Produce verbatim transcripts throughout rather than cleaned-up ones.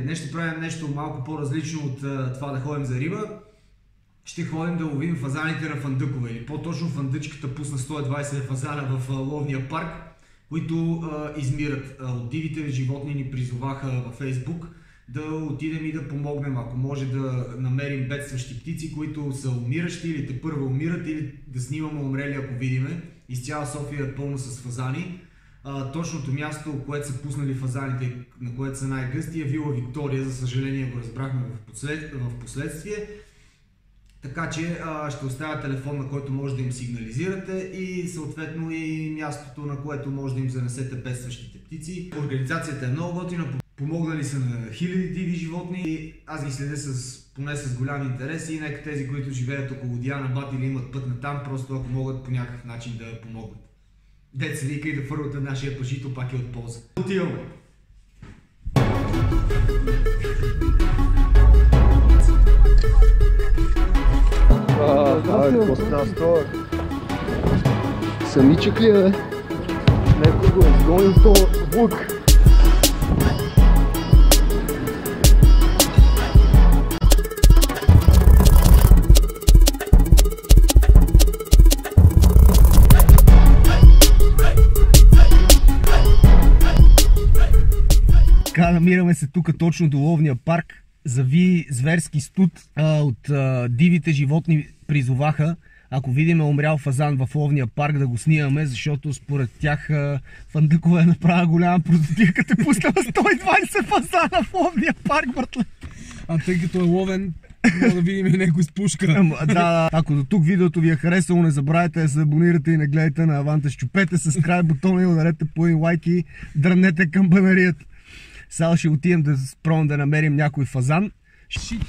Днес ще правим нещо малко по-различно от това да ходим за риба. Ще ходим да ловим фазаните на фандъкове, или по-точно фандъчката пусна сто и двайсет фазана в ловния парк, които а, измират. А, от дивите животни ни призоваха във Фейсбук да отидем и да помогнем, ако може да намерим бедстващи птици, които са умиращи или те първо умират, или да снимаме умрели, ако видиме. Из цяла София е пълно с фазани. А, точното място, което са пуснали фазаните, на което са най-гъсти, е Вила Виктория. За съжаление го разбрахме в, послед... в последствие. Така че а, ще оставя телефон, на който може да им сигнализирате, и съответно и мястото, на което може да им занесете бедстващите птици. Организацията е много готина, помогнали са на хиляди диви животни и аз ги следя с, поне с голям интерес, и нека тези, които живеят около Диана Бат или имат път на там, просто ако могат по някакъв начин да помогнат. Деца вика и да фървате нашия пашито, пак е от полза. Отиваме! Абе, какво става с това? Самичък ли е, бе? Некой го е сгонил с този лък. Така, намираме се тук точно до ловния парк. Зави зверски студ. А, от а, дивите животни призоваха, ако видим умрял фазан в ловния парк, да го снимаме, защото според тях а, фандъкова е направила голяма продукция, като е пуснала сто и двайсет фазана в ловния парк, братле. А тъй като е ловен, може да видим и някой с пушка. Да, ако до тук видеото ви е харесало, не забравяйте да се абонирате и не гледайте на Авантаж. Чупете с край бутона и ударете по един лайк и дрънете камбанарията. Сега ще отидем да спробвам да намерим някой фазан. Шит!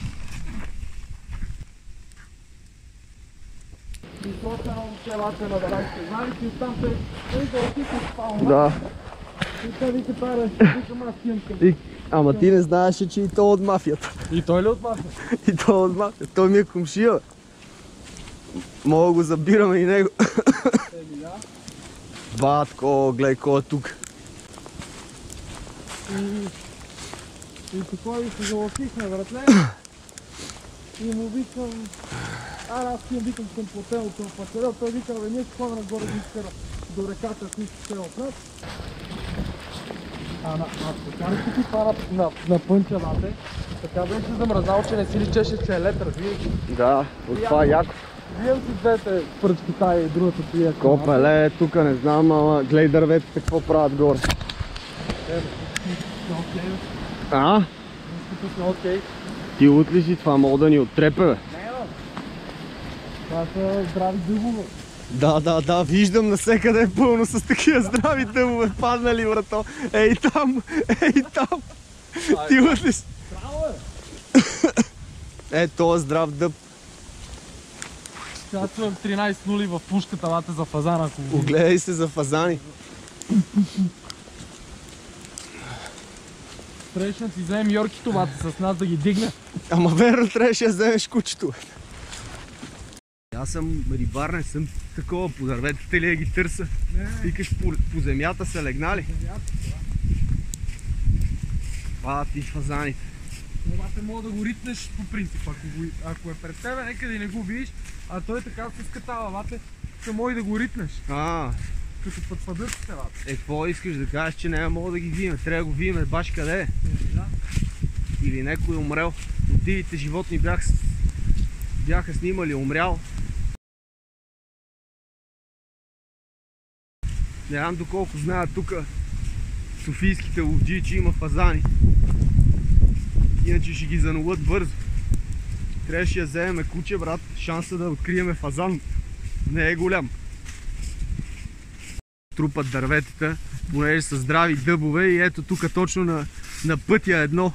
И просто едно момче на дарачите, знали си оттам се, ей да отите спално. Да. И те вика пара, викам аз тием към. И... Ама ти не знаеше, че и то от мафията. И той ли от мафията? И то от мафията. Той ми е комшия. Мога да го забираме и него. Еми да. Батко, гледай кой е тук. И, и такова ви се залъсихме, братле. И му викам, а аз ти викам към плотел, към пачерел, той вика, бе, ние ще ходим нагоре да изкара до реката, ако искате от нас. А на покарите ти пара на, на пънчевате, така беше замръзнал, че не си личеше, че е лед, разбираш. Да, от това е яко. Вием си двете пръчки тая и другата тия. Копеле, тук не знам, ама гледай дърветите какво правят горе. А? Окей. Ти лут ли си? Това мога да ни оттрепе, бе? Не, бе. Това са здрави дъбове. Да, да, да, виждам навсекъде е пълно с такива здрави дъбове паднали, брато. Ей там, ей там. Ти лут ли си? Здраво е. Е, това е здрав дъб. Сега чуем тринайсет нули в пушката лате за фазана, ако го Огледай се за фазани. трябваше да си вземем йоркито, бате, с нас да ги дигне. Ама верно, трябваше да вземеш кучето. Аз съм рибар, не съм такова, по дърветите ли да ги търса? Не. Викаш по, по земята са легнали? Земята, да. А, ти фазаните. Обаче мога да го ритнеш по принцип, ако, го, ако е пред тебе, нека да не го видиш, а той така се скатава, бате, ще може да го ритнеш. А, Като пътпадъците, бате. е, какво искаш да кажеш, че няма мога да ги видим? Трябва да го видим баш къде е. Да. Или някой умрел. От дивите животни бях, бяха снимали умрял. Не знам доколко знаят тук софийските ловджии, че има фазани. Иначе ще ги занулят бързо. Трябваше да вземем куче, брат. Шанса да открием фазан не е голям. Трупат дърветата, понеже са здрави дъбове, и ето тук точно на, на пътя едно.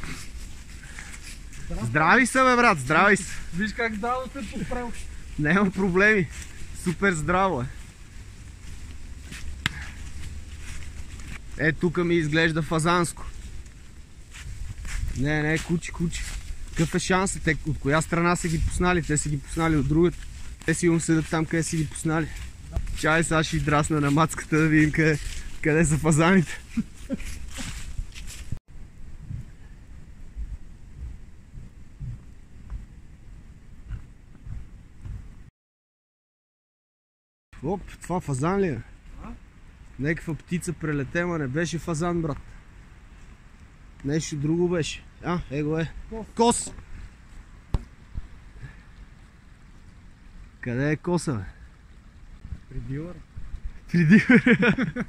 Здрави са, бе, брат, здрави са. Виж как здраво се подправил. Няма проблеми. Супер здраво е. Е, тук ми изглежда фазанско. Не, не, кучи, кучи. Какъв е шансът? Те от коя страна са ги пуснали? Те са ги пуснали от другата. Те сигурно седат там, къде са ги пуснали. Чай, сега ще драсна на мацката да видим къде, къде са фазаните. Оп, това фазан ли е? А? Някаква птица прелете, ма не беше фазан, брат. Нещо друго беше. А, его е. Кос. Кос! Къде е коса, бе? При дилъра. При дилъра.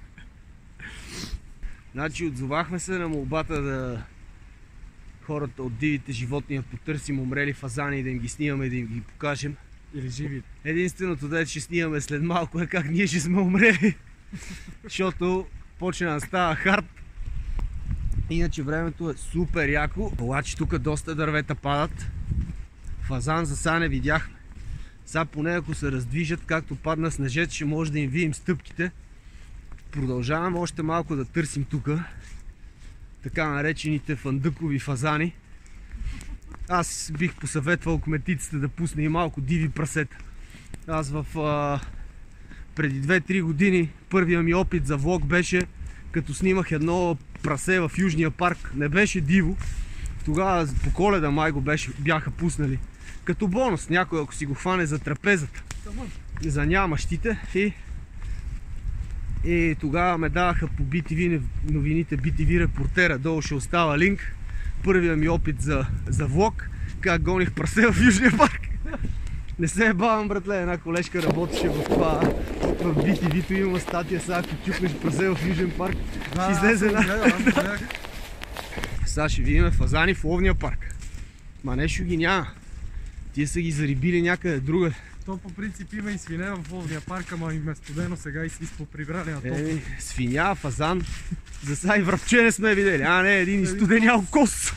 Значи отзовахме се на молбата да хората от дивите животни да потърсим умрели фазани и да им ги снимаме и да им ги покажем. Или живи. Единственото, дето ще снимаме след малко е как ние ще сме умрели. Защото почна да става хард. Иначе времето е супер яко. Обаче тук доста дървета падат. Фазан за сега не видяхме. Сега поне ако се раздвижат, както падна снежец, ще може да им видим стъпките. Продължаваме още малко да търсим тук така наречените фандъкови фазани. Аз бих посъветвал кметицата да пусне и малко диви прасета. Аз в а, преди две-три години първия ми опит за влог беше като снимах едно прасе в Южния парк. Не беше диво. Тогава по Коледа май го беше, бяха пуснали. Като бонус, някой ако си го хване за трапезата. За нямащите. И, и тогава ме даваха по би ти ви новините, би ти ви репортера. Долу ще остава линк. Първия ми опит за, за влог. Как гоних прасе в Южния парк. Не се ебавам, братле. Една колежка работеше в това. В би ти ви-то има статия. Сега ако чукнеш прасе в Южен парк, Да, ще излезе аз една. съм гледал, аз гледах. Сега ще видим фазани в ловния парк. Ма нещо ги няма. Тия са ги зарибили някъде друга. То по принцип има и свине в ловния парк, ама им е студено сега и си изпоприбрали на топло. Еми, свиня, фазан. За сега и връбче не сме видели. А не, един изстуденял кос.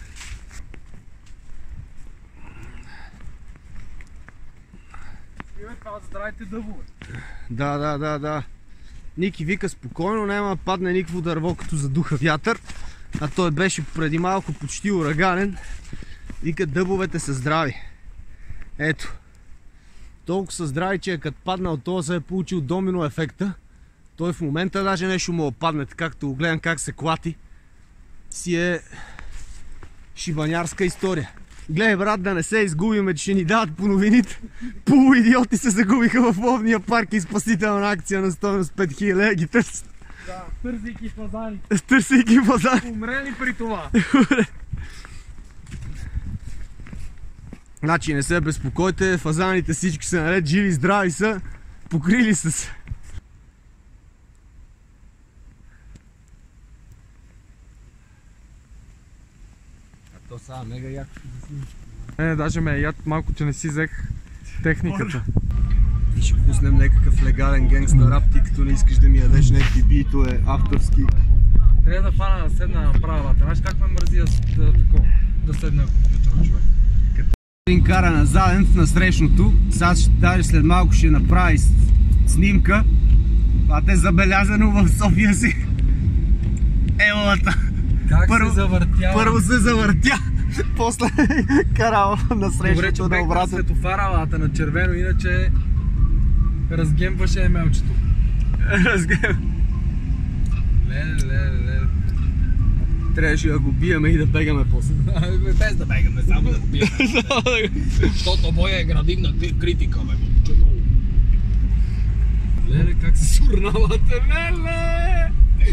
Вие това да здравите дъбове. Да, да, да, да. Ники вика спокойно, няма да падне никакво дърво, като задуха вятър. А той беше преди малко почти ураганен. Вика дъбовете са здрави. Ето. Толкова са здрави, че като паднал това се е получил домино ефекта. Той в момента даже нещо му опадне, така като го гледам как се клати. Си е шибанярска история. Гледай, брат, да не се изгубиме, че ще ни дават по новините. Полуидиоти се загубиха в ловния парк и спасителна акция на стойност пет хиляди ги търсят. Да, търсейки фазани. Търсейки фазани. Умрели при това. Значи не се безпокойте, фазаните всички са наред, живи, здрави са, покрили са се. А то сега мега яко ще да снимаш. Не, даже ме е яд малко, че не си взех техниката. И ще пуснем някакъв легален генгстър рап, ти като не искаш да ми ядеш някакви битове, авторски. Трябва да фана да седна на правата. Знаеш как ме мързи да, да, такова, да седна на компютъра, човек? Един кара на заден на срещното, сега даже след малко ще направи снимка. А те забелязано в София си. Елата. Как Първо- се завъртява? Първо се завъртя, после карал на срещното на Добре, че обратно. светофаралата на червено, иначе разгемваше емелчето. Разгледам. Леле, леле, леле. Трябваше да го биеме и да бегаме после. Без да бегаме, само да го бием. Защото Боя е градивна критика, бе, момчето. Леле, как се сурналате, леле!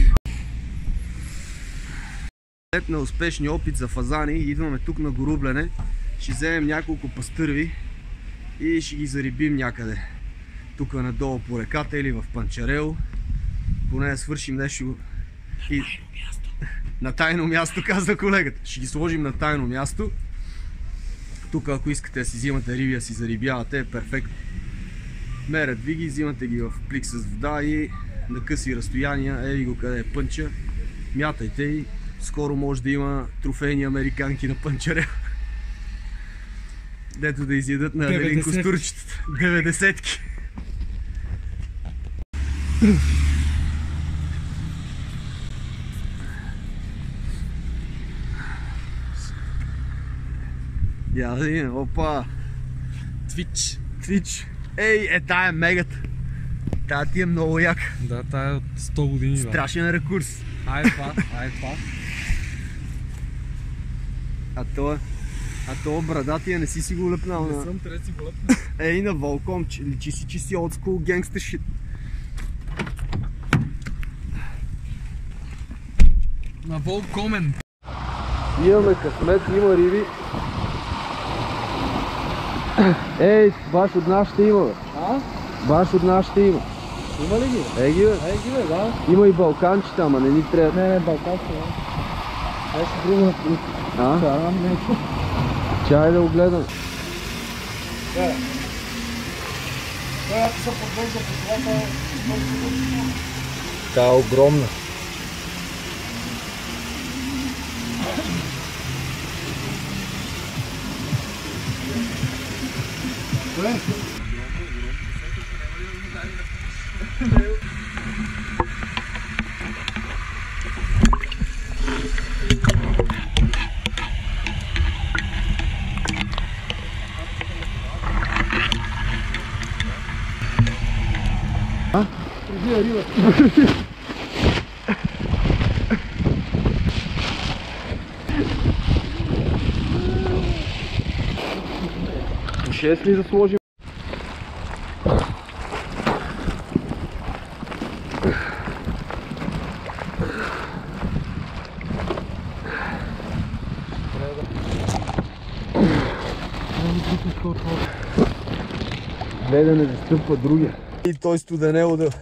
След на успешния опит за фазани, идваме тук на Горублене. Ще вземем няколко пастърви и ще ги зарибим някъде. Тук надолу по реката или в Панчарел. Поне да свършим нещо. И... На тайно място, каза колегата. Ще ги сложим на тайно място. Тук ако искате да си взимате риби, да си зарибявате, е перфектно. Мерят ви ги, взимате ги в плик с вода и на къси разстояния, ели го къде е пънча. Мятайте и скоро може да има трофейни американки на Панчарел. Дето да изядат на Аделин костурчетата. деветдесетки. Я да видим, опа! Твич. Твич! Ей, е тая е мегата! Тая ти е много яка. Да, тая е от сто години, бе. Страшен рекурс. Ай това, ай това. А то, а то брадатия не си си го лепнал Не на... съм, трябва да си го лъпна. Ей, на Волком, че личи си, че си old school gangster shit. На Волкомен. Имаме късмет, има риби. Ей, баш от нас ще има, бе. А? Баш от нас ще има. Има ли ги? Ей ги, бе. Ей ги, бе, да. Има и балканчета, ама не ни трябва. Не, не, балканчета, да. Нещо друго на плюс. А? Чарам нещо. Чай да го гледам. Да. Която се подвежда по това, Тя е огромна. А? Прибия риба. По шест ли да сложим? Гледа не застъпва другия. И той студенело да...